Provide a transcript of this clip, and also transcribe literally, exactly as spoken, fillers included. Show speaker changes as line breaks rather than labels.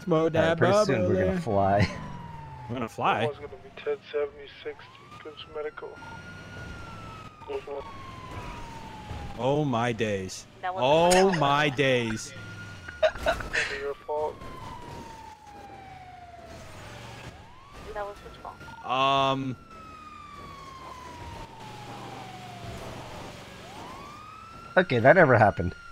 Smoke
Alright,
that
pretty soon we're
bubbly.
gonna fly.
We're gonna fly.
One's gonna be ten seventy sixty. Gives medical.
Oh my days.
That was
Oh my days.
That'd be your fault.
That was his fault.
Um.
Okay, that never happened.